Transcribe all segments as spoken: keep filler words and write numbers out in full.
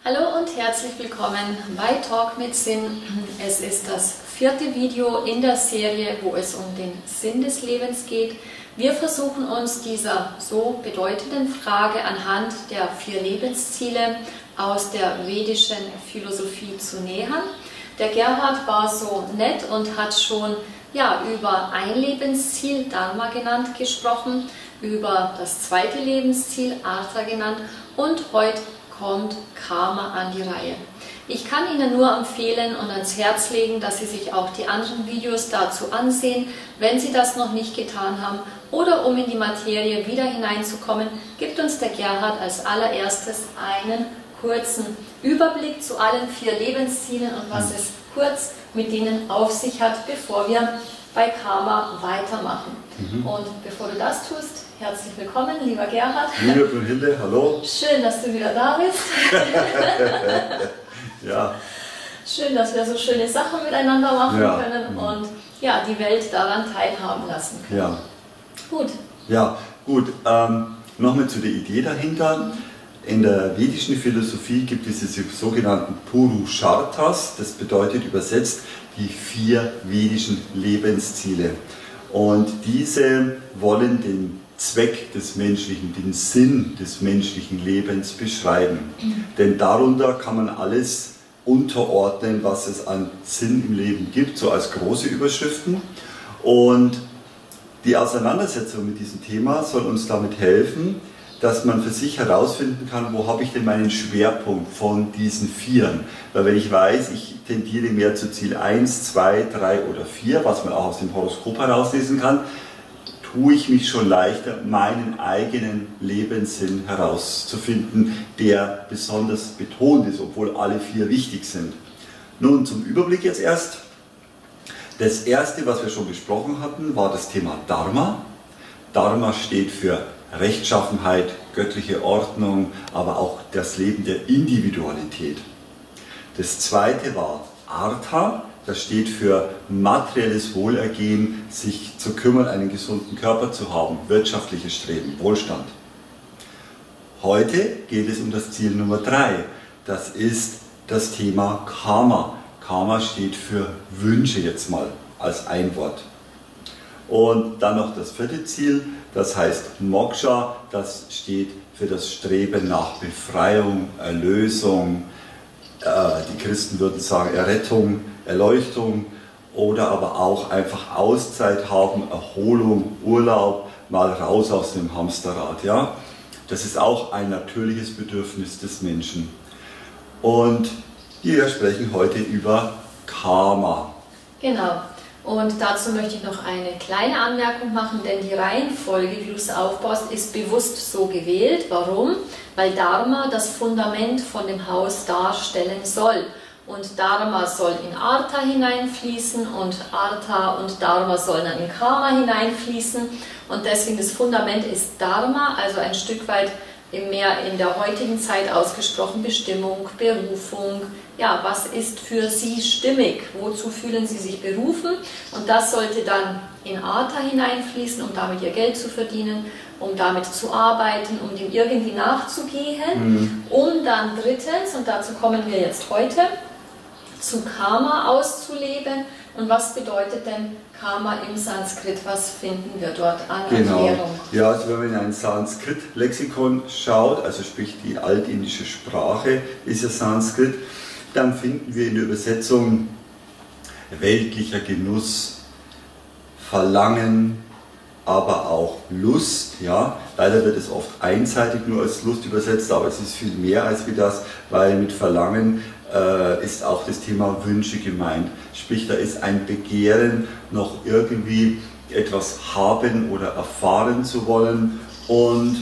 Hallo und herzlich willkommen bei Talk mit Sinn. Es ist das vierte Video in der Serie, wo es um den Sinn des Lebens geht. Wir versuchen uns dieser so bedeutenden Frage anhand der vier Lebensziele aus der vedischen Philosophie zu nähern. Der Gerhard war so nett und hat schon ja, über ein Lebensziel, Dharma genannt, gesprochen, über das zweite Lebensziel, Artha genannt, und heute kommt Karma an die Reihe. Ich kann Ihnen nur empfehlen und ans Herz legen, dass Sie sich auch die anderen Videos dazu ansehen, wenn Sie das noch nicht getan haben, oder um in die Materie wieder hineinzukommen, gibt uns der Gerhard als allererstes einen kurzen Überblick zu allen vier Lebenszielen und was es kurz mit denen auf sich hat, bevor wir bei Karma weitermachen. Mhm. Und bevor du das tust, herzlich willkommen, lieber Gerhard. Liebe Brunhilde, hallo. Schön, dass du wieder da bist. Ja. Schön, dass wir so schöne Sachen miteinander machen ja. können und ja, die Welt daran teilhaben lassen können. Ja. Gut. Ja, gut. Ähm, Nochmal zu der Idee dahinter. In der vedischen Philosophie gibt es diese sogenannten Purusharthas, das bedeutet übersetzt die vier vedischen Lebensziele. Und diese wollen den Zweck des menschlichen, den Sinn des menschlichen Lebens beschreiben. Mhm. Denn darunter kann man alles unterordnen, was es an Sinn im Leben gibt, so als große Überschriften. Und die Auseinandersetzung mit diesem Thema soll uns damit helfen, dass man für sich herausfinden kann, wo habe ich denn meinen Schwerpunkt von diesen Vieren. Weil wenn ich weiß, ich tendiere mehr zu Ziel eins, zwei, drei oder vier, was man auch aus dem Horoskop herauslesen kann, tue ich mich schon leichter, meinen eigenen Lebenssinn herauszufinden, der besonders betont ist, obwohl alle vier wichtig sind. Nun zum Überblick jetzt erst. Das erste, was wir schon besprochen hatten, war das Thema Dharma. Dharma steht für Rechtschaffenheit, göttliche Ordnung, aber auch das Leben der Individualität. Das zweite war Artha, das steht für materielles Wohlergehen, sich zu kümmern, einen gesunden Körper zu haben, wirtschaftliches Streben, Wohlstand. Heute geht es um das Ziel Nummer drei, das ist das Thema Karma. Karma steht für Wünsche jetzt mal als ein Wort. Und dann noch das vierte Ziel, das heißt Moksha, das steht für das Streben nach Befreiung, Erlösung, äh, die Christen würden sagen Errettung, Erleuchtung oder aber auch einfach Auszeit haben, Erholung, Urlaub, mal raus aus dem Hamsterrad. Ja? Das ist auch ein natürliches Bedürfnis des Menschen. Und wir sprechen heute über Karma. Genau. Und dazu möchte ich noch eine kleine Anmerkung machen, denn die Reihenfolge, wie du es aufbaust, ist bewusst so gewählt. Warum? Weil Dharma das Fundament von dem Haus darstellen soll. Und Dharma soll in Artha hineinfließen und Artha und Dharma sollen dann in Karma hineinfließen. Und deswegen das Fundament ist Dharma, also ein Stück weit mehr in der heutigen Zeit ausgesprochen Bestimmung, Berufung. Ja, was ist für Sie stimmig? Wozu fühlen Sie sich berufen? Und das sollte dann in Artha hineinfließen, um damit Ihr Geld zu verdienen, um damit zu arbeiten, um dem irgendwie nachzugehen, mhm. um dann drittens, und dazu kommen wir jetzt heute, zu Karma auszuleben. Und was bedeutet denn Karma im Sanskrit? Was finden wir dort an genau. Erklärung? Ja, also wenn man in ein Sanskrit-Lexikon schaut, also sprich die altindische Sprache ist ja Sanskrit, dann finden wir in der Übersetzung weltlicher Genuss, Verlangen, aber auch Lust. Ja? Leider wird es oft einseitig nur als Lust übersetzt, aber es ist viel mehr als wie das, weil mit Verlangen äh, ist auch das Thema Wünsche gemeint. Sprich, da ist ein Begehren, noch irgendwie etwas haben oder erfahren zu wollen, und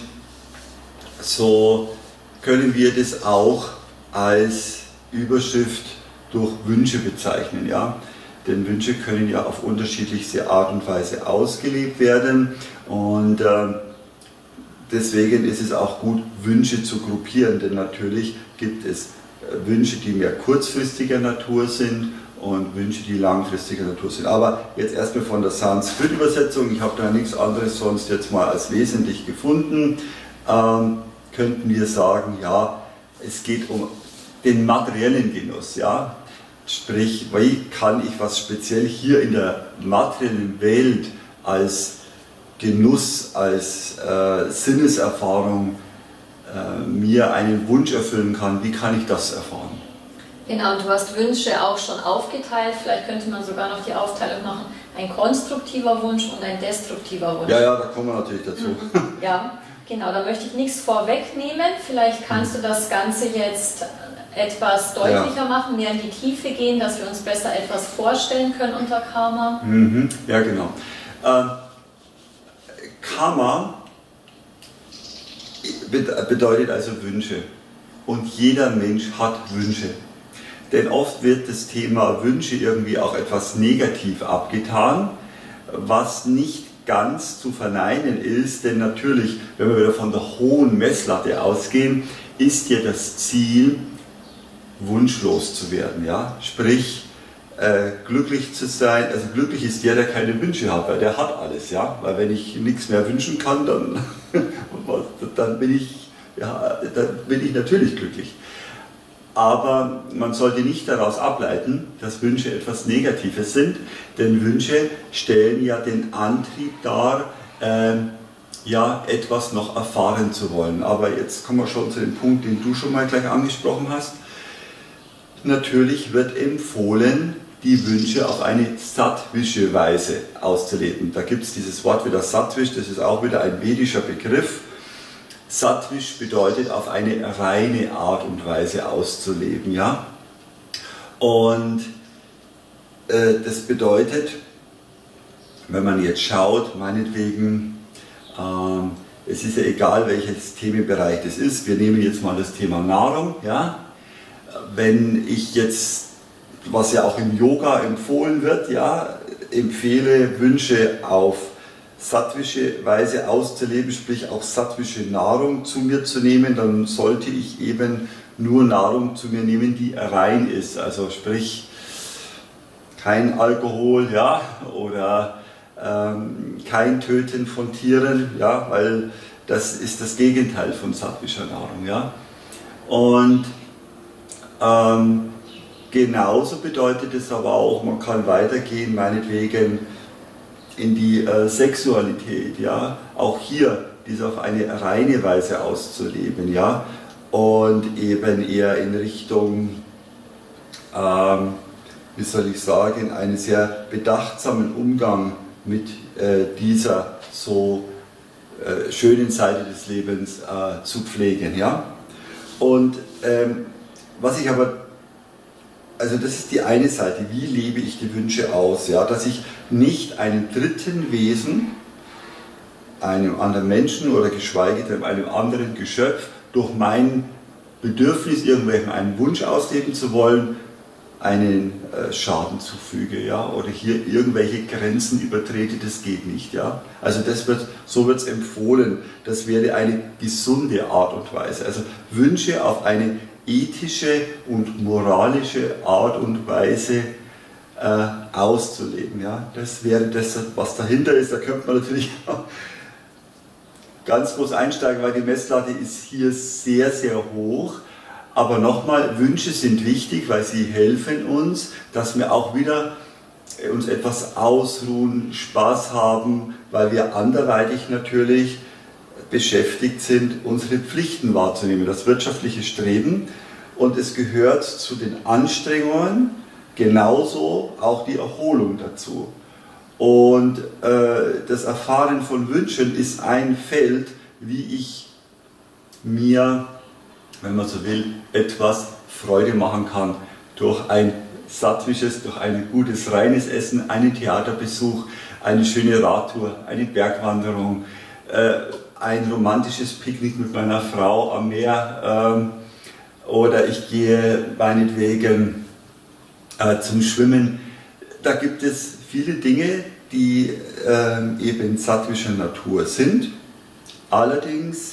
so können wir das auch als Überschrift durch Wünsche bezeichnen. Ja? Denn Wünsche können ja auf unterschiedlichste Art und Weise ausgelebt werden, und äh, deswegen ist es auch gut, Wünsche zu gruppieren, denn natürlich gibt es äh, Wünsche, die mehr kurzfristiger Natur sind und Wünsche, die langfristiger Natur sind. Aber jetzt erstmal von der Sanskrit-Übersetzung, ich habe da nichts anderes sonst jetzt mal als wesentlich gefunden, ähm, könnten wir sagen, ja, es geht um den materiellen Genuss, ja. Sprich, wie kann ich was speziell hier in der materiellen Welt als Genuss, als äh, Sinneserfahrung äh, mir einen Wunsch erfüllen kann, wie kann ich das erfahren? Genau, und du hast Wünsche auch schon aufgeteilt, vielleicht könnte man sogar noch die Aufteilung machen, ein konstruktiver Wunsch und ein destruktiver Wunsch. Ja, ja, da kommen wir natürlich dazu. Ja, genau, da möchte ich nichts vorwegnehmen, vielleicht kannst du das Ganze jetzt etwas deutlicher ja. machen, mehr in die Tiefe gehen, dass wir uns besser etwas vorstellen können unter Karma. Mhm. Ja, genau. Ähm, Karma bedeutet also Wünsche und jeder Mensch hat Wünsche. Denn oft wird das Thema Wünsche irgendwie auch etwas negativ abgetan, was nicht ganz zu verneinen ist, denn natürlich, wenn wir wieder von der hohen Messlatte ausgehen, ist ja das Ziel, wunschlos zu werden, ja? Sprich, äh, glücklich zu sein. Also glücklich ist der, der keine Wünsche hat, weil der hat alles, ja? Weil wenn ich nichts mehr wünschen kann, dann, dann, bin ich, ja, dann bin ich natürlich glücklich. Aber man sollte nicht daraus ableiten, dass Wünsche etwas Negatives sind, denn Wünsche stellen ja den Antrieb dar, äh, ja, etwas noch erfahren zu wollen. Aber jetzt kommen wir schon zu dem Punkt, den du schon mal gleich angesprochen hast. Natürlich wird empfohlen, die Wünsche auf eine sattwische Weise auszuleben. Da gibt es dieses Wort wieder sattwisch, das ist auch wieder ein vedischer Begriff. Sattwisch bedeutet auf eine reine Art und Weise auszuleben. Ja? Und äh, das bedeutet, wenn man jetzt schaut, meinetwegen, ähm, es ist ja egal, welches Themenbereich das ist, wir nehmen jetzt mal das Thema Nahrung. Ja? Wenn ich jetzt, was ja auch im Yoga empfohlen wird, ja, empfehle, Wünsche auf sattwische Weise auszuleben, sprich auch sattwische Nahrung zu mir zu nehmen, dann sollte ich eben nur Nahrung zu mir nehmen, die rein ist. Also sprich kein Alkohol, ja, oder ähm, kein Töten von Tieren, ja, weil das ist das Gegenteil von sattwischer Nahrung. Ja. Und ähm, genauso bedeutet es aber auch, man kann weitergehen, meinetwegen in die äh, Sexualität, ja, auch hier diese auf eine reine Weise auszuleben, ja, und eben eher in Richtung, ähm, wie soll ich sagen, einen sehr bedachtsamen Umgang mit äh, dieser so äh, schönen Seite des Lebens äh, zu pflegen, ja. Und ähm, was ich aber Also das ist die eine Seite, wie lebe ich die Wünsche aus, ja? Dass ich nicht einem dritten Wesen, einem anderen Menschen oder geschweige denn einem anderen Geschöpf durch mein Bedürfnis, irgendwelchen einen Wunsch ausleben zu wollen, einen äh, Schaden zufüge, ja? Oder hier irgendwelche Grenzen übertrete, das geht nicht. Ja? Also das wird, so wird es empfohlen, das wäre eine gesunde Art und Weise. Also Wünsche auf eine ethische und moralische Art und Weise äh, auszuleben. Ja? Das wäre das, was dahinter ist. Da könnte man natürlich ganz groß einsteigen, weil die Messlatte ist hier sehr, sehr hoch. Aber nochmal, Wünsche sind wichtig, weil sie helfen uns, dass wir auch wieder uns etwas ausruhen, Spaß haben, weil wir anderweitig natürlich beschäftigt sind, unsere Pflichten wahrzunehmen, das wirtschaftliche Streben, und es gehört zu den Anstrengungen genauso auch die Erholung dazu. Und äh, das Erfahren von Wünschen ist ein Feld, wie ich mir, wenn man so will, etwas Freude machen kann durch ein sattwisches, durch ein gutes, reines Essen, einen Theaterbesuch, eine schöne Radtour, eine Bergwanderung, äh, ein romantisches Picknick mit meiner Frau am Meer, ähm, oder ich gehe meinetwegen äh, zum Schwimmen. Da gibt es viele Dinge, die äh, eben sattwischer Natur sind. Allerdings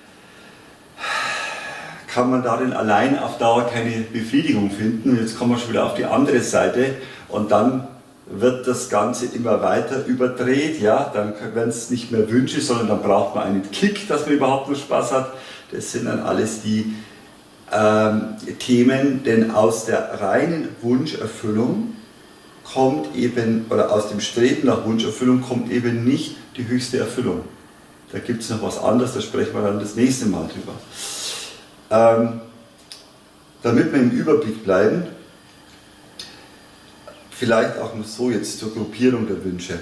kann man darin allein auf Dauer keine Befriedigung finden. Jetzt kommen wir schon wieder auf die andere Seite und dann wird das Ganze immer weiter überdreht. Ja? Dann werden es nicht mehr Wünsche, sondern dann braucht man einen Kick, dass man überhaupt noch Spaß hat. Das sind dann alles die ähm, Themen, denn aus der reinen Wunscherfüllung kommt eben, oder aus dem Streben nach Wunscherfüllung kommt eben nicht die höchste Erfüllung. Da gibt es noch was anderes, da sprechen wir dann das nächste Mal drüber. Ähm, damit wir im Überblick bleiben, vielleicht auch noch so jetzt zur Gruppierung der Wünsche.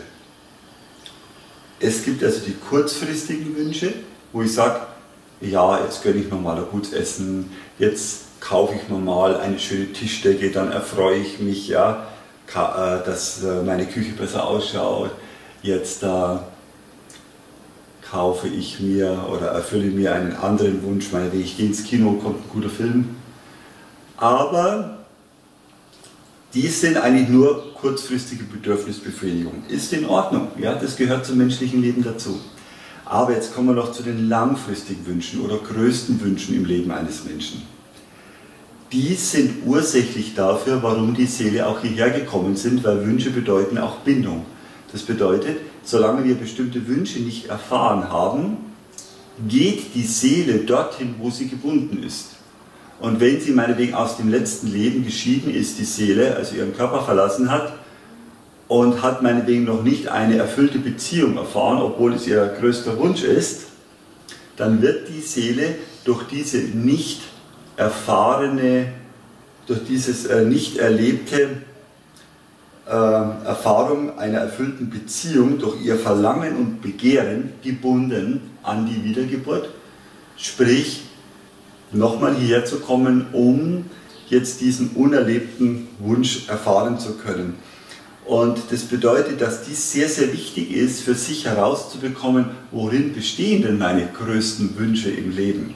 Es gibt also die kurzfristigen Wünsche, wo ich sage, ja, jetzt gönne ich mir mal ein gutes Essen, jetzt kaufe ich mir mal eine schöne Tischdecke, dann erfreue ich mich, ja, dass meine Küche besser ausschaut, jetzt da äh, kaufe ich mir oder erfülle mir einen anderen Wunsch, meinetwegen, ich gehe ins Kino, kommt ein guter Film. Aber die sind eigentlich nur kurzfristige Bedürfnisbefriedigung. Ist in Ordnung, ja, das gehört zum menschlichen Leben dazu. Aber jetzt kommen wir noch zu den langfristigen Wünschen oder größten Wünschen im Leben eines Menschen. Die sind ursächlich dafür, warum die Seele auch hierher gekommen sind, weil Wünsche bedeuten auch Bindung. Das bedeutet, solange wir bestimmte Wünsche nicht erfahren haben, geht die Seele dorthin, wo sie gebunden ist. Und wenn sie meinetwegen aus dem letzten Leben geschieden ist, die Seele, also ihren Körper verlassen hat, und hat meinetwegen noch nicht eine erfüllte Beziehung erfahren, obwohl es ihr größter Wunsch ist, dann wird die Seele durch diese nicht erfahrene, durch dieses äh, nicht erlebte äh, Erfahrung einer erfüllten Beziehung, durch ihr Verlangen und Begehren gebunden an die Wiedergeburt. Sprich, nochmal hierher zu kommen, um jetzt diesen unerlebten Wunsch erfahren zu können. Und das bedeutet, dass dies sehr, sehr wichtig ist, für sich herauszubekommen, worin bestehen denn meine größten Wünsche im Leben.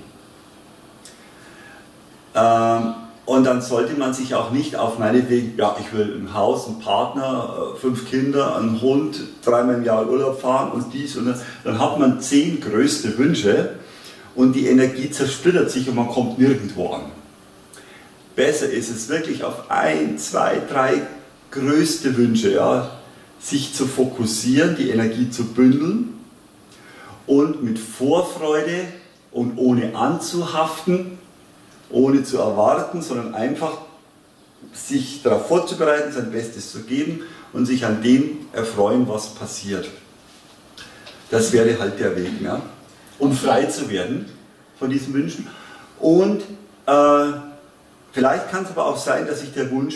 Ähm, und dann sollte man sich auch nicht auf meinetwegen, ja, ich will ein Haus, einen Partner, fünf Kinder, einen Hund, dreimal im Jahr Urlaub fahren und dies und das. Dann hat man zehn größte Wünsche und die Energie zersplittert sich und man kommt nirgendwo an. Besser ist es wirklich auf ein, zwei, drei größte Wünsche, ja, sich zu fokussieren, die Energie zu bündeln und mit Vorfreude und ohne anzuhaften, ohne zu erwarten, sondern einfach sich darauf vorzubereiten, sein Bestes zu geben und sich an dem erfreuen, was passiert. Das wäre halt der Weg, ja, um frei zu werden von diesen Wünschen. Und äh, vielleicht kann es aber auch sein, dass sich der Wunsch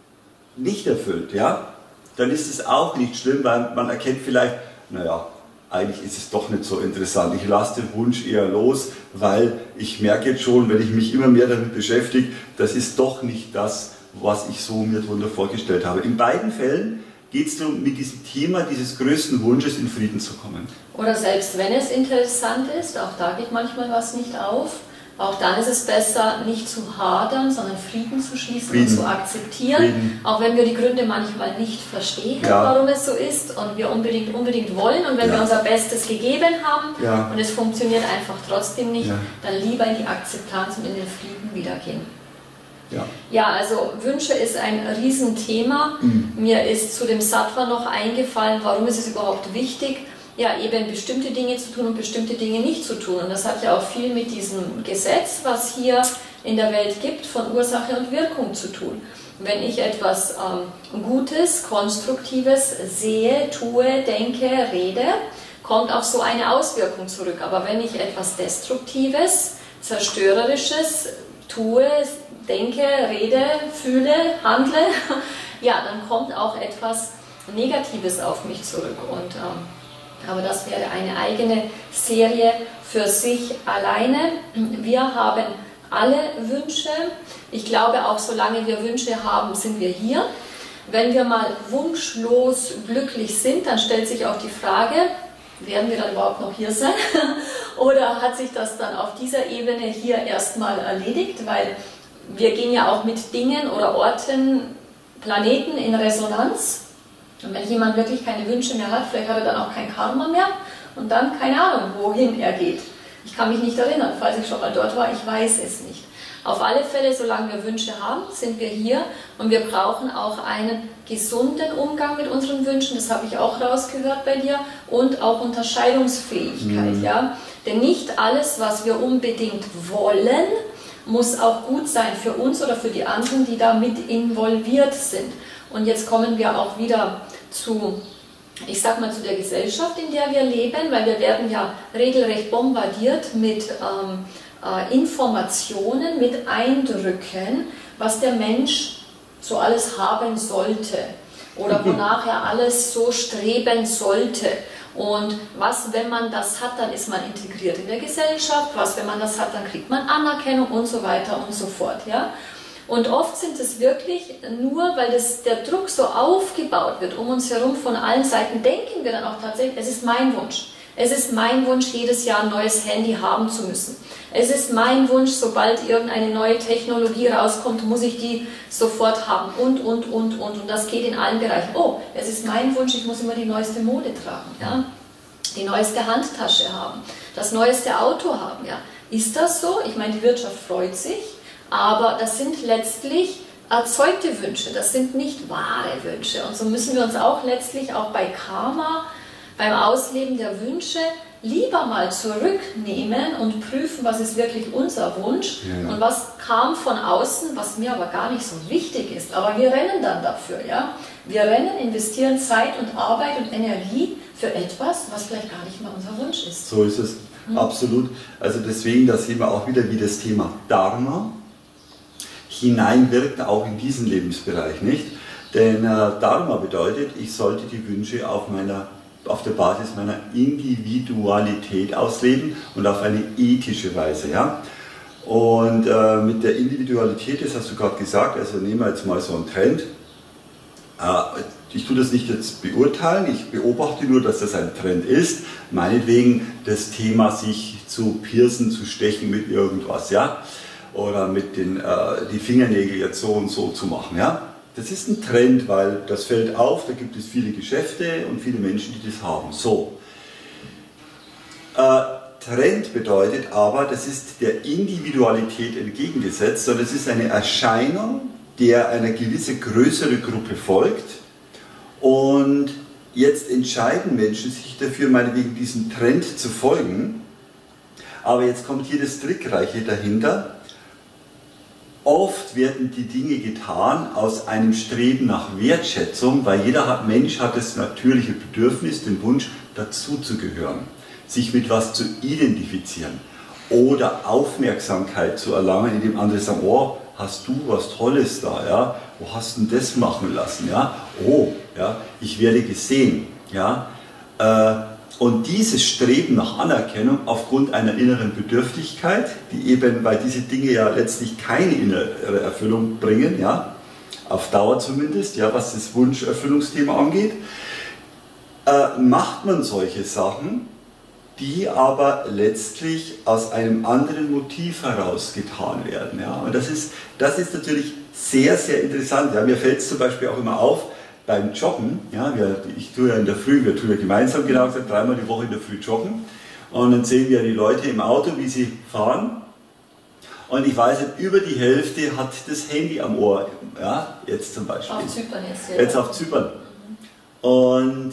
nicht erfüllt, ja, dann ist es auch nicht schlimm, weil man erkennt vielleicht, naja, eigentlich ist es doch nicht so interessant. Ich lasse den Wunsch eher los, weil ich merke jetzt schon, wenn ich mich immer mehr damit beschäftige, das ist doch nicht das, was ich so mir darunter vorgestellt habe. In beiden Fällen geht es darum, mit diesem Thema dieses größten Wunsches in Frieden zu kommen. Oder selbst wenn es interessant ist, auch da geht manchmal was nicht auf. Auch dann ist es besser, nicht zu hadern, sondern Frieden zu schließen Frieden. und zu akzeptieren. Frieden. Auch wenn wir die Gründe manchmal nicht verstehen, ja. warum es so ist und wir unbedingt, unbedingt wollen. Und wenn ja. wir unser Bestes gegeben haben ja. und es funktioniert einfach trotzdem nicht, ja. dann lieber in die Akzeptanz und in den Frieden wiedergehen. Ja. ja, also Wünsche ist ein Riesenthema. Mhm. Mir ist zu dem Sattva noch eingefallen, warum ist es überhaupt wichtig, ja, eben bestimmte Dinge zu tun und bestimmte Dinge nicht zu tun. Und das hat ja auch viel mit diesem Gesetz, was hier in der Welt gibt, von Ursache und Wirkung zu tun. Wenn ich etwas ähm, Gutes, Konstruktives sehe, tue, denke, rede, kommt auch so eine Auswirkung zurück. Aber wenn ich etwas Destruktives, Zerstörerisches tue, denke, rede, fühle, handle, ja, dann kommt auch etwas Negatives auf mich zurück. Und ähm, aber das wäre eine eigene Serie für sich alleine. Wir haben alle Wünsche. Ich glaube, auch solange wir Wünsche haben, sind wir hier. Wenn wir mal wunschlos glücklich sind, dann stellt sich auch die Frage, werden wir dann überhaupt noch hier sein? Oder hat sich das dann auf dieser Ebene hier erstmal erledigt? Weil wir gehen ja auch mit Dingen oder Orten, Planeten in Resonanz. Und wenn jemand wirklich keine Wünsche mehr hat, vielleicht hat er dann auch kein Karma mehr und dann keine Ahnung, wohin er geht. Ich kann mich nicht erinnern, falls ich schon mal dort war, ich weiß es nicht. Auf alle Fälle, solange wir Wünsche haben, sind wir hier und wir brauchen auch einen gesunden Umgang mit unseren Wünschen, das habe ich auch rausgehört bei dir, und auch Unterscheidungsfähigkeit. Mhm. Ja? Denn nicht alles, was wir unbedingt wollen, muss auch gut sein für uns oder für die anderen, die da mit involviert sind. Und jetzt kommen wir auch wieder zu, ich sag mal, zu der Gesellschaft, in der wir leben, weil wir werden ja regelrecht bombardiert mit ähm, äh, Informationen, mit Eindrücken, was der Mensch so alles haben sollte oder wonach er alles so streben sollte. Und was, wenn man das hat, dann ist man integriert in der Gesellschaft, was, wenn man das hat, dann kriegt man Anerkennung und so weiter und so fort. Ja? Und oft sind es wirklich nur, weil das, der Druck so aufgebaut wird um uns herum von allen Seiten, denken wir dann auch tatsächlich, es ist mein Wunsch. Es ist mein Wunsch, jedes Jahr ein neues Handy haben zu müssen. Es ist mein Wunsch, sobald irgendeine neue Technologie rauskommt, muss ich die sofort haben und, und, und, und. Und das geht in allen Bereichen. Oh, es ist mein Wunsch, ich muss immer die neueste Mode tragen, ja? Die neueste Handtasche haben, das neueste Auto haben. Ja? Ist das so? Ich meine, die Wirtschaft freut sich, aber das sind letztlich erzeugte Wünsche, das sind nicht wahre Wünsche. Und so müssen wir uns auch letztlich auch bei Karma, beim Ausleben der Wünsche, lieber mal zurücknehmen und prüfen, was ist wirklich unser Wunsch ja. und was kam von außen, was mir aber gar nicht so wichtig ist. Aber wir rennen dann dafür. Ja? Wir rennen, investieren Zeit und Arbeit und Energie für etwas, was vielleicht gar nicht mal unser Wunsch ist. So ist es, hm. absolut. Also deswegen, da sehen wir auch wieder, wie das Thema Dharma hineinwirkt, auch in diesen Lebensbereich, nicht? Denn äh, Dharma bedeutet, ich sollte die Wünsche auf meiner auf der Basis meiner Individualität ausleben und auf eine ethische Weise. Ja? Und äh, mit der Individualität, das hast du gerade gesagt, also nehmen wir jetzt mal so einen Trend. Äh, ich tue das nicht jetzt beurteilen, ich beobachte nur, dass das ein Trend ist. Meinetwegen das Thema, sich zu piercen, zu stechen mit irgendwas, ja? Oder mit den äh, die Fingernägel jetzt so und so zu machen. Ja? Das ist ein Trend, weil das fällt auf, da gibt es viele Geschäfte und viele Menschen, die das haben. So. Äh, Trend bedeutet aber, das ist der Individualität entgegengesetzt, sondern es ist eine Erscheinung, der eine gewisse größere Gruppe folgt. Und jetzt entscheiden Menschen sich dafür, meinetwegen diesem Trend zu folgen. Aber jetzt kommt hier das Trickreiche dahinter. Oft werden die Dinge getan aus einem Streben nach Wertschätzung, weil jeder hat, Mensch hat das natürliche Bedürfnis, den Wunsch, dazuzugehören, sich mit was zu identifizieren oder Aufmerksamkeit zu erlangen, indem andere sagen, oh, hast du was Tolles da, ja? Wo hast du denn das machen lassen? Ja? Oh, ja, ich werde gesehen. Ja? Äh, Und dieses Streben nach Anerkennung aufgrund einer inneren Bedürftigkeit, die eben, weil diese Dinge ja letztlich keine innere Erfüllung bringen, ja, auf Dauer zumindest, ja, was das Wunscherfüllungsthema angeht, äh, macht man solche Sachen, die aber letztlich aus einem anderen Motiv heraus getan werden. Ja. Und das ist, das ist natürlich sehr, sehr interessant. Ja. Mir fällt es zum Beispiel auch immer auf, beim Joggen, ja, wir, ich tue ja in der Früh, wir tun ja gemeinsam, genau gesagt, dreimal die Woche in der Früh joggen. Und dann sehen wir die Leute im Auto, wie sie fahren. Und ich weiß nicht, über die Hälfte hat das Handy am Ohr. Ja, jetzt zum Beispiel. Auf Zypern jetzt. Ja. Jetzt auf Zypern. Mhm. Und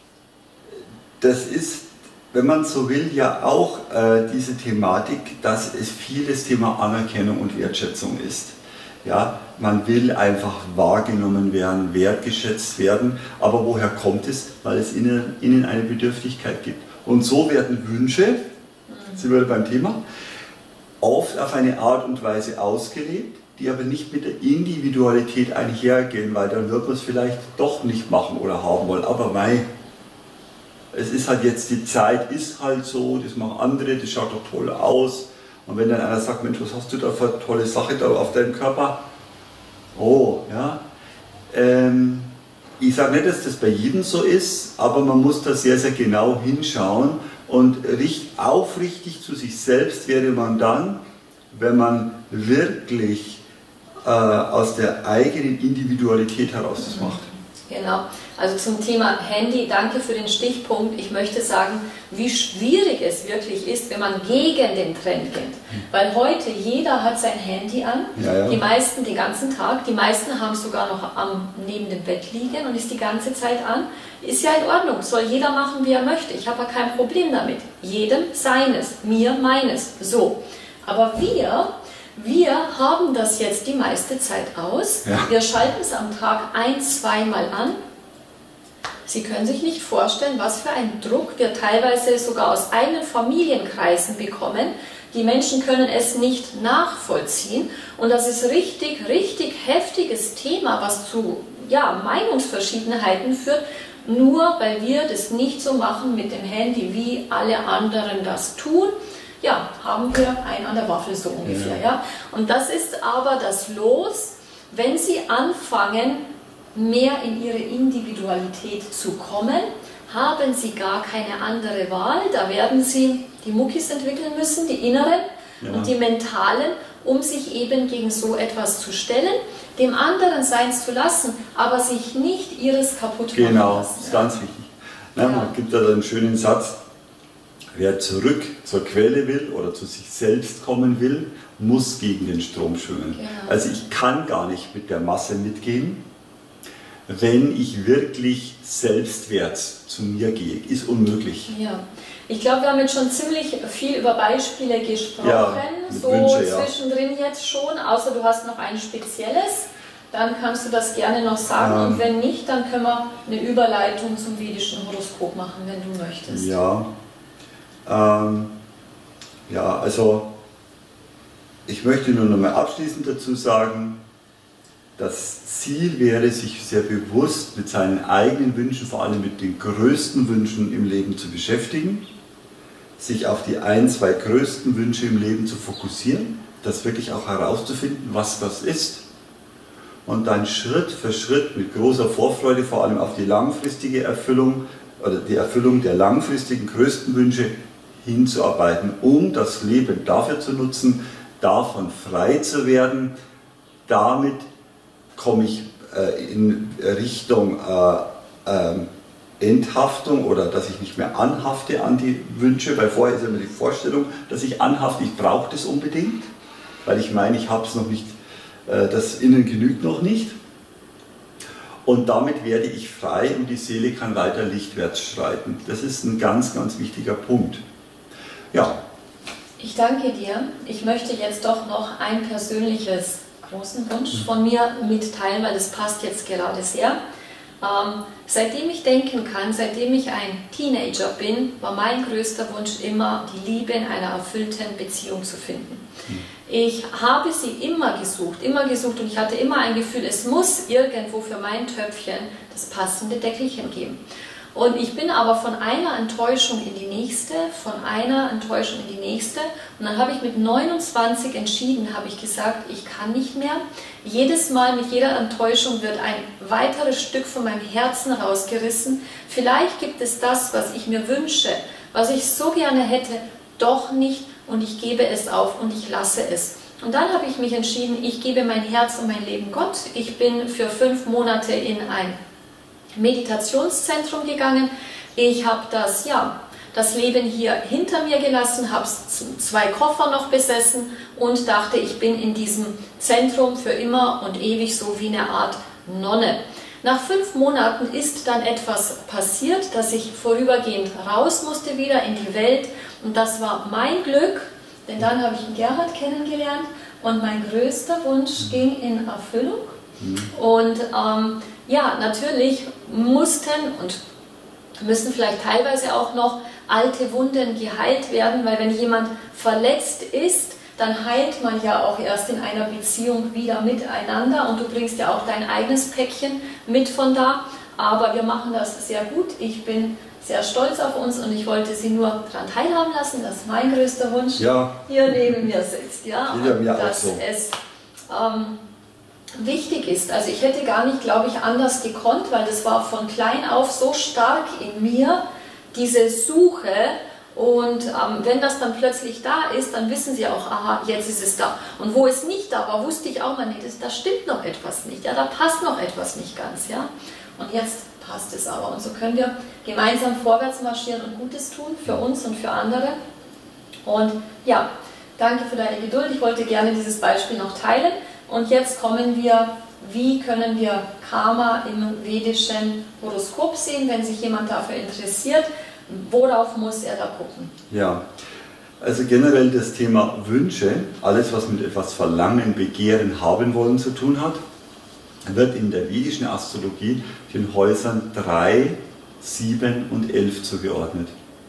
das ist, wenn man so will, ja auch äh, diese Thematik, dass es viel das Thema Anerkennung und Wertschätzung ist. Ja, man will einfach wahrgenommen werden, wertgeschätzt werden, aber woher kommt es? Weil es innen, innen eine Bedürftigkeit gibt. Und so werden Wünsche, sind wir beim Thema, oft auf eine Art und Weise ausgelebt, die aber nicht mit der Individualität einhergehen, weil dann wird man es vielleicht doch nicht machen oder haben wollen. Aber mei, es ist halt jetzt, die Zeit ist halt so, das machen andere, das schaut doch toll aus. Und wenn dann einer sagt, Mensch, was hast du da für eine tolle Sache da auf deinem Körper? Oh, ja. Ähm, ich sage nicht, dass das bei jedem so ist, aber man muss da sehr, sehr genau hinschauen. Und richt, aufrichtig zu sich selbst wäre man dann, wenn man wirklich äh, aus der eigenen Individualität heraus das macht. Genau, also zum Thema Handy, danke für den Stichpunkt. Ich möchte sagen, wie schwierig es wirklich ist, wenn man gegen den Trend geht. Weil heute jeder hat sein Handy an, ja, ja. Die meisten den ganzen Tag, die meisten haben es sogar noch am, neben dem Bett liegen und ist die ganze Zeit an. Ist ja in Ordnung, soll jeder machen, wie er möchte. Ich habe ja kein Problem damit. Jedem seines, mir meines. So. Aber wir... Wir haben das jetzt die meiste Zeit aus. Ja. Wir schalten es am Tag ein-, zweimal an. Sie können sich nicht vorstellen, was für ein Druck wir teilweise sogar aus eigenen Familienkreisen bekommen. Die Menschen können es nicht nachvollziehen. Und das ist richtig, richtig heftiges Thema, was zu ja, Meinungsverschiedenheiten führt, nur weil wir das nicht so machen mit dem Handy, wie alle anderen das tun. Ja, haben wir einen an der Waffel so ungefähr. Ja. Ja? Und das ist aber das Los, wenn Sie anfangen, mehr in Ihre Individualität zu kommen, haben Sie gar keine andere Wahl. Da werden Sie die Muckis entwickeln müssen, die inneren ja. und die mentalen, um sich eben gegen so etwas zu stellen, dem anderen sein zu lassen, aber sich nicht ihres kaputt machen genau, lassen. Genau, das ist ganz wichtig. Na, ja. Man gibt da einen schönen Satz, wer zurück zur Quelle will oder zu sich selbst kommen will, muss gegen den Strom schwimmen. Genau. Also ich kann gar nicht mit der Masse mitgehen, wenn ich wirklich selbstwärts zu mir gehe. Ist unmöglich. Ja. Ich glaube, wir haben jetzt schon ziemlich viel über Beispiele gesprochen, ja, so Wünsche, ja. zwischendrin jetzt schon, außer du hast noch ein spezielles, dann kannst du das gerne noch sagen ähm, und wenn nicht, dann können wir eine Überleitung zum vedischen Horoskop machen, wenn du möchtest. Ja, ähm, ja also ich möchte nur noch mal abschließend dazu sagen, das Ziel wäre, sich sehr bewusst mit seinen eigenen Wünschen, vor allem mit den größten Wünschen im Leben zu beschäftigen, sich auf die ein, zwei größten Wünsche im Leben zu fokussieren, das wirklich auch herauszufinden, was das ist und dann Schritt für Schritt mit großer Vorfreude vor allem auf die langfristige Erfüllung oder die Erfüllung der langfristigen größten Wünsche hinzuarbeiten, um das Leben dafür zu nutzen, davon frei zu werden. Damit komme ich äh, in Richtung äh, äh, Enthaftung oder dass ich nicht mehr anhafte an die Wünsche, weil vorher ist immer die Vorstellung, dass ich anhafte, ich brauche das unbedingt, weil ich meine, ich habe es noch nicht, äh, das Innen genügt noch nicht. Und damit werde ich frei und die Seele kann weiter lichtwärts schreiten. Das ist ein ganz, ganz wichtiger Punkt. Ja. Ich danke dir. Ich möchte jetzt doch noch ein persönliches großen Wunsch von mir mitteilen, weil das passt jetzt gerade sehr. Ähm, seitdem ich denken kann, seitdem ich ein Teenager bin, war mein größter Wunsch immer, die Liebe in einer erfüllten Beziehung zu finden. Ich habe sie immer gesucht, immer gesucht und ich hatte immer ein Gefühl, es muss irgendwo für mein Töpfchen das passende Deckelchen geben. Und ich bin aber von einer Enttäuschung in die nächste, von einer Enttäuschung in die nächste. Und dann habe ich mit neunundzwanzig entschieden, habe ich gesagt, ich kann nicht mehr. Jedes Mal mit jeder Enttäuschung wird ein weiteres Stück von meinem Herzen rausgerissen. Vielleicht gibt es das, was ich mir wünsche, was ich so gerne hätte, doch nicht und ich gebe es auf und ich lasse es. Und dann habe ich mich entschieden, ich gebe mein Herz und mein Leben Gott. Ich bin für fünf Monate in ein Meditationszentrum gegangen. Ich habe das, ja, das Leben hier hinter mir gelassen, habe zwei Koffer noch besessen und dachte, ich bin in diesem Zentrum für immer und ewig, so wie eine Art Nonne. Nach fünf Monaten ist dann etwas passiert, dass ich vorübergehend raus musste wieder in die Welt und das war mein Glück, denn dann habe ich Gerhard kennengelernt und mein größter Wunsch ging in Erfüllung. Und ähm, ja, natürlich mussten und müssen vielleicht teilweise auch noch alte Wunden geheilt werden, weil wenn jemand verletzt ist, dann heilt man ja auch erst in einer Beziehung wieder miteinander und du bringst ja auch dein eigenes Päckchen mit von da, aber wir machen das sehr gut. Ich bin sehr stolz auf uns und ich wollte Sie nur daran teilhaben lassen, dass mein größter Wunsch ja. hier neben mir sitzt. Ja, und dass so. es ähm, wichtig ist. Also ich hätte gar nicht, glaube ich, anders gekonnt, weil das war von klein auf so stark in mir, diese Suche. Und ähm, wenn das dann plötzlich da ist, dann wissen Sie auch, aha, jetzt ist es da. Und wo es nicht da war, wusste ich auch mal, nee, das, da stimmt noch etwas nicht, ja, da passt noch etwas nicht ganz. Ja? Und jetzt passt es aber. Und so können wir gemeinsam vorwärts marschieren und Gutes tun für uns und für andere. Und ja, danke für deine Geduld. Ich wollte gerne dieses Beispiel noch teilen. Und jetzt kommen wir, wie können wir Karma im vedischen Horoskop sehen, wenn sich jemand dafür interessiert. Worauf muss er da gucken? Ja, Also generell das Thema Wünsche, alles was mit etwas Verlangen, Begehren, Haben wollen zu tun hat, wird in der vedischen Astrologie den Häusern drei, sieben und elf zugeordnet.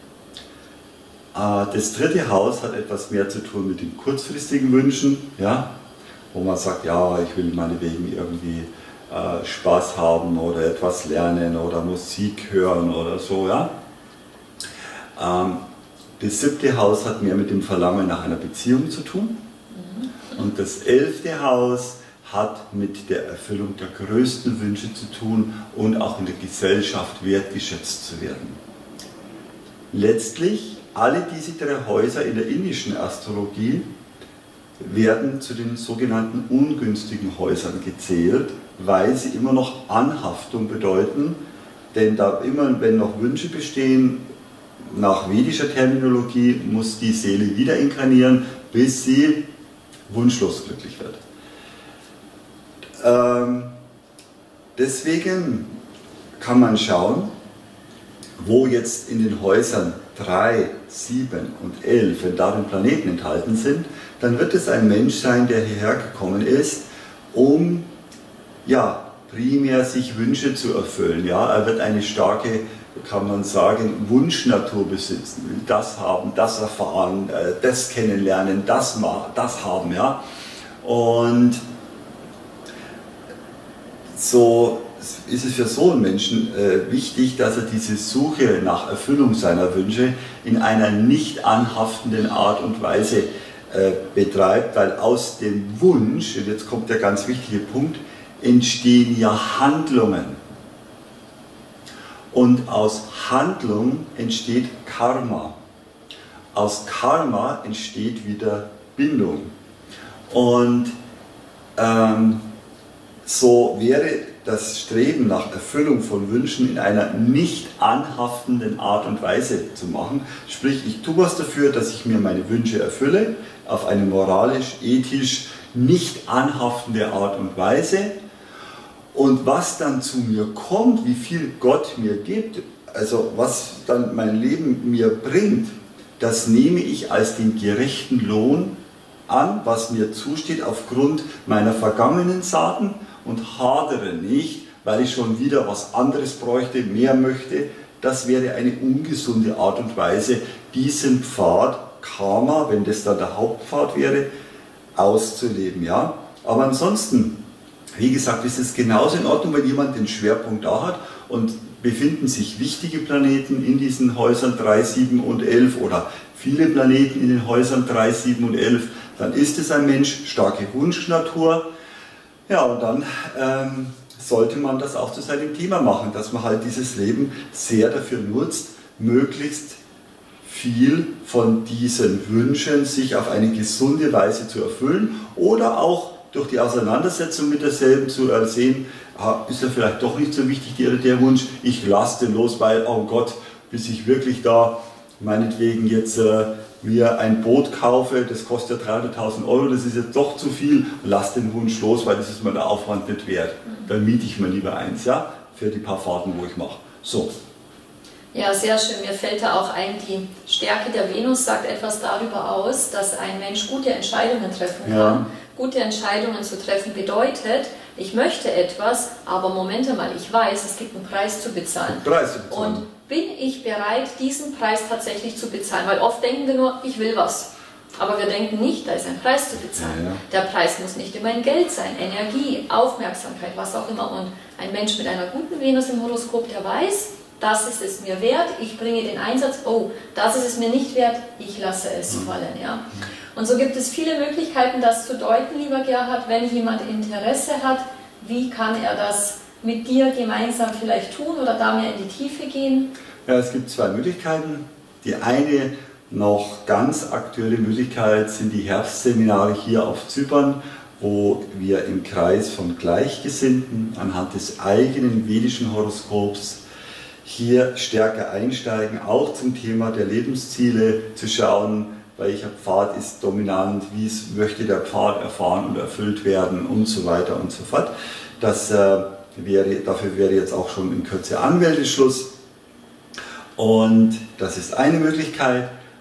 Das dritte Haus hat etwas mehr zu tun mit den kurzfristigen Wünschen, ja, wo man sagt, ja, ich will meinetwegen irgendwie äh, Spaß haben oder etwas lernen oder Musik hören oder so. Ja. Ähm, das siebte Haus hat mehr mit dem Verlangen nach einer Beziehung zu tun und das elfte Haus hat mit der Erfüllung der größten Wünsche zu tun und auch in der Gesellschaft wertgeschätzt zu werden. Letztlich, alle diese drei Häuser in der indischen Astrologie werden zu den sogenannten ungünstigen Häusern gezählt, weil sie immer noch Anhaftung bedeuten, denn da immer, wenn noch Wünsche bestehen, nach vedischer Terminologie muss die Seele wieder inkarnieren, bis sie wunschlos glücklich wird. Ähm, deswegen kann man schauen, wo jetzt in den Häusern drei, sieben und elf, wenn darin Planeten enthalten sind, dann wird es ein Mensch sein, der hierher gekommen ist, um ja, primär sich Wünsche zu erfüllen. Ja? Er wird eine starke, kann man sagen, Wunschnatur besitzen, will das haben, das erfahren, das kennenlernen, das, das haben. Ja? Und so ist es für so einen Menschen äh, wichtig, dass er diese Suche nach Erfüllung seiner Wünsche in einer nicht anhaftenden Art und Weise äh, betreibt, weil aus dem Wunsch, und jetzt kommt der ganz wichtige Punkt, entstehen ja Handlungen. Und aus Handlung entsteht Karma. Aus Karma entsteht wieder Bindung. Und ähm, so wäre das Streben nach Erfüllung von Wünschen in einer nicht anhaftenden Art und Weise zu machen. Sprich, ich tue was dafür, dass ich mir meine Wünsche erfülle, auf eine moralisch, ethisch nicht anhaftende Art und Weise. Und was dann zu mir kommt, wie viel Gott mir gibt, also was dann mein Leben mir bringt, das nehme ich als den gerechten Lohn an, was mir zusteht aufgrund meiner vergangenen Taten, und hadere nicht, weil ich schon wieder was anderes bräuchte, mehr möchte. Das wäre eine ungesunde Art und Weise, diesen Pfad, Karma, wenn das dann der Hauptpfad wäre, auszuleben. Ja? Aber ansonsten, wie gesagt, ist es genauso in Ordnung, wenn jemand den Schwerpunkt da hat und befinden sich wichtige Planeten in diesen Häusern drei, sieben und elf oder viele Planeten in den Häusern drei, sieben und elf, dann ist es ein Mensch, starke Wunschnatur. Ja, und dann ähm, sollte man das auch zu seinem Thema machen, dass man halt dieses Leben sehr dafür nutzt, möglichst viel von diesen Wünschen sich auf eine gesunde Weise zu erfüllen oder auch durch die Auseinandersetzung mit derselben zu sehen, ah, ist ja vielleicht doch nicht so wichtig der, der Wunsch, ich lasse den los, weil, oh Gott, bis ich wirklich da meinetwegen jetzt äh, mir ein Boot kaufe, das kostet ja dreihunderttausend Euro, das ist jetzt doch zu viel, lass den Wunsch los, weil das ist mir der Aufwand nicht wert. Dann miete ich mir lieber eins, ja, für die paar Fahrten, wo ich mache. So. Ja, sehr schön. Mir fällt da auch ein, die Stärke der Venus sagt etwas darüber aus, dass ein Mensch gute Entscheidungen treffen kann. Ja. Gute Entscheidungen zu treffen bedeutet, ich möchte etwas, aber Moment mal, ich weiß, es gibt einen Preis zu bezahlen. Preis zu bezahlen. Und bin ich bereit, diesen Preis tatsächlich zu bezahlen? Weil oft denken wir nur, ich will was. Aber wir denken nicht, da ist ein Preis zu bezahlen. Ja, ja. Der Preis muss nicht immer in Geld sein, Energie, Aufmerksamkeit, was auch immer. Und ein Mensch mit einer guten Venus im Horoskop, der weiß, das ist es mir wert, ich bringe den Einsatz, oh, das ist es mir nicht wert, ich lasse es fallen. Ja. Und so gibt es viele Möglichkeiten, das zu deuten, lieber Gerhard, wenn jemand Interesse hat, wie kann er das mit dir gemeinsam vielleicht tun oder da mehr in die Tiefe gehen? Ja, es gibt zwei Möglichkeiten. Die eine noch ganz aktuelle Möglichkeit sind die Herbstseminare hier auf Zypern, wo wir im Kreis von Gleichgesinnten anhand des eigenen vedischen Horoskops hier stärker einsteigen, auch zum Thema der Lebensziele zu schauen, welcher Pfad ist dominant, wie möchte der Pfad erfahren und erfüllt werden und so weiter und so fort. Das, äh, wäre, dafür wäre jetzt auch schon in Kürze Anmeldeschluss. Und das ist eine Möglichkeit.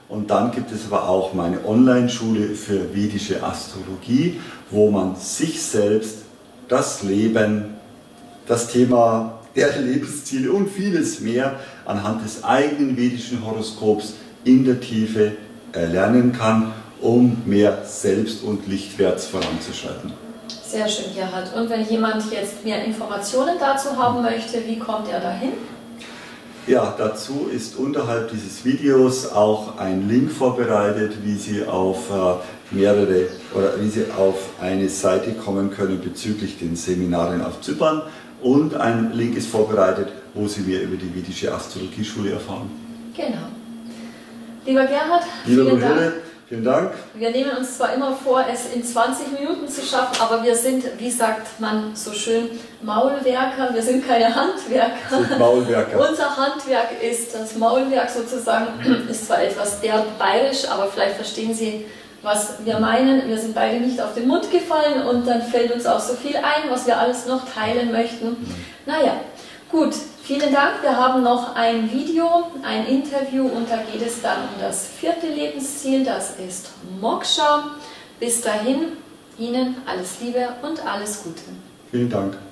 Und dann gibt es aber auch meine Online-Schule für vedische Astrologie, wo man sich selbst, das Leben, das Thema der Lebensziele und vieles mehr anhand des eigenen vedischen Horoskops in der Tiefe erlernen kann, um mehr Selbst- und Lichtwärts voranzuschreiten. Sehr schön, Gerhard. Und wenn jemand jetzt mehr Informationen dazu haben möchte, wie kommt er dahin? Ja, dazu ist unterhalb dieses Videos auch ein Link vorbereitet, wie Sie auf äh, mehrere oder wie Sie auf eine Seite kommen können bezüglich den Seminaren auf Zypern, und ein Link ist vorbereitet, wo Sie mehr über die vedische Astrologieschule erfahren. Genau. Lieber Gerhard, Lieber vielen Brigitte, Dank. Vielen Dank. Wir nehmen uns zwar immer vor, es in zwanzig Minuten zu schaffen, aber wir sind, wie sagt man so schön, Maulwerker. Wir sind keine Handwerker. Sind Maulwerker. Unser Handwerk ist das Maulwerk sozusagen, ist zwar etwas derb bayerisch, aber vielleicht verstehen Sie, was wir meinen. Wir sind beide nicht auf den Mund gefallen und dann fällt uns auch so viel ein, was wir alles noch teilen möchten. Naja, gut. Vielen Dank. Wir haben noch ein Video, ein Interview, und da geht es dann um das vierte Lebensziel, das ist Moksha. Bis dahin, Ihnen alles Liebe und alles Gute. Vielen Dank.